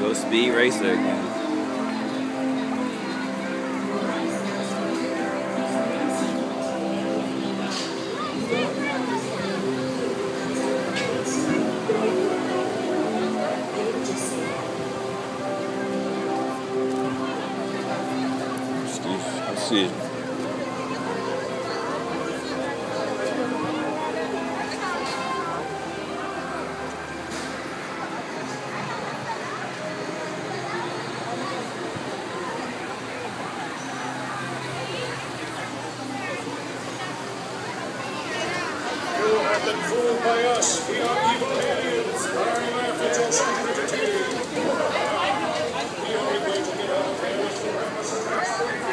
Go speed racer again. Let's see it. You have been fooled by us. We are evil aliens. Burn left at your stupidity. The only way to get out of here is to have us attack.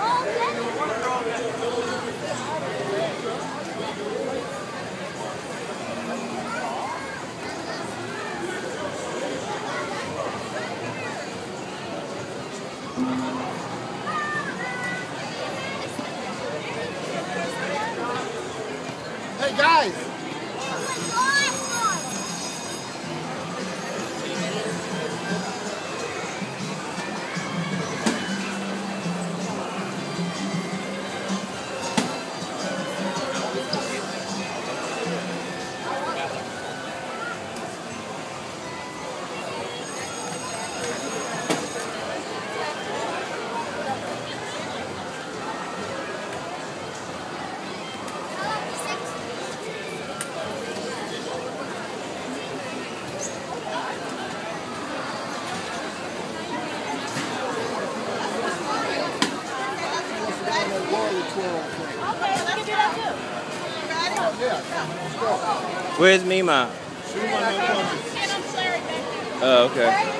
Hey guys! Where's Mima? Oh, okay.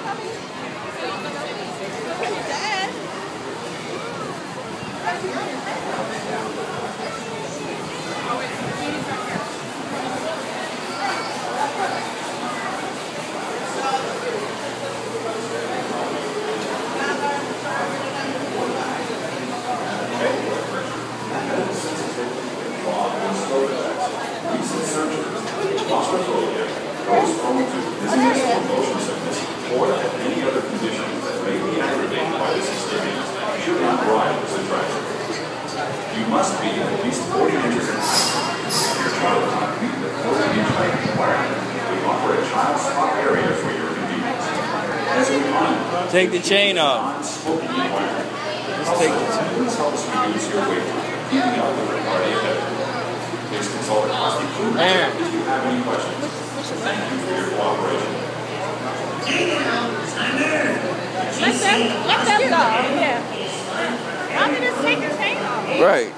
Claustrophobia, those prone to dizziness or motion sickness, or any other condition that may be aggravated by this experience should not ride this attraction. You must be at least 40 inches in height. If your child does not meet the 40-inch height requirement, we offer a child spot area for your convenience. As a reminder, Take the chain off. non-smoking environment. Let's take the chain. This helps reduce your wait time, keeping up with your party ahead. Please consult a trusted food Aaron. if you have any questions. Thank you for your cooperation. Let them go. Yeah. I'm gonna take the chain off. Right.